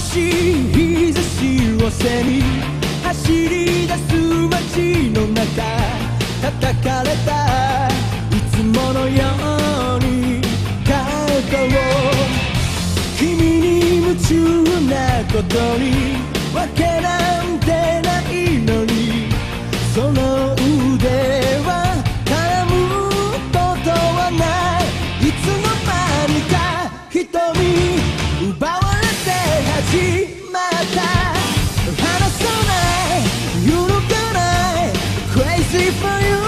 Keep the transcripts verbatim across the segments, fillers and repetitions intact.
しい日差しを背に走り出す街の中、叩かれたいつものようにカードを、君に夢中なことにわけなんてないのに、その腕は絡むことはない。いつの間にか瞳奪われて始まった。離さない揺るがない Crazy for you。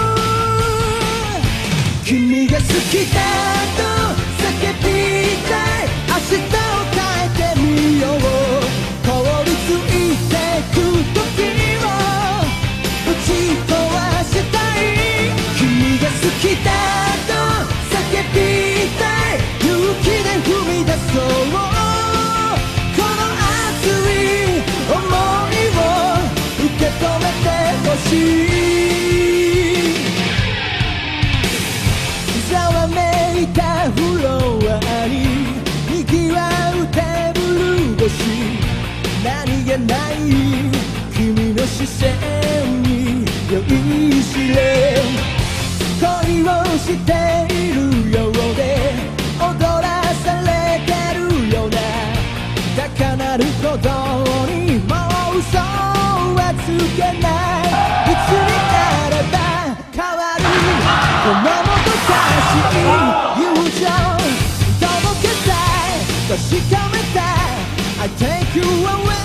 君が好きだと叫びたい。明日を変えてみよう。凍りついてく時を打ち壊したい。君が好きだと叫びたい。勇気で踏み出そう。この熱い想いを受け止めてほしい。ざわめいたフロアに賑わうテーブル越し、何気ない君の視線に酔いしれ、恋をしているようで踊らされてるような高鳴る鼓動にもう嘘はつけない。いつになれば変わるこのもどかしい友情、届けたい確かめたい I take you away。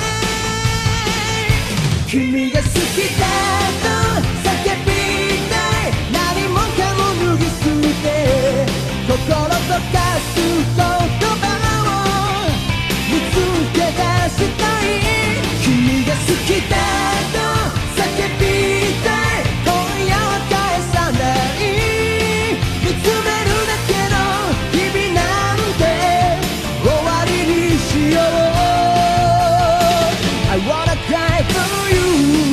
君が好きだと叫びたい。何もかも脱ぎ捨て心溶かす言葉を見つけ出したい。君が好きだと叫びたい。今夜は返さない。見つめるだけの日々なんて終わりにしよう。 I wanna cry for you。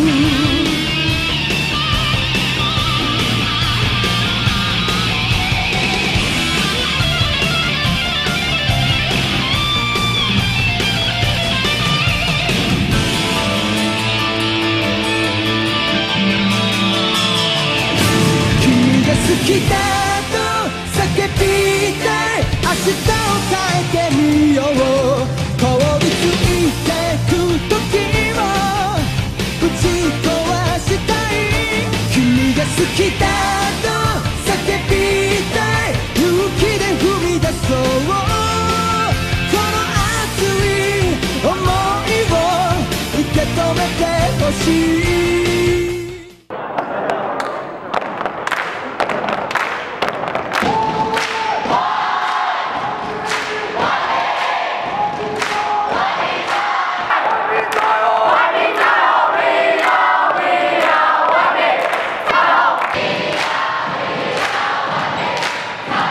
君が好きだと叫びたい。明日を変えてみよう。凍りついてく時を打ち壊したい。君が好きだと叫びたい。勇気で踏み出そう。この熱い想いを受け止めてほしい。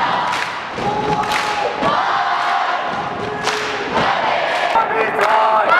Happy time!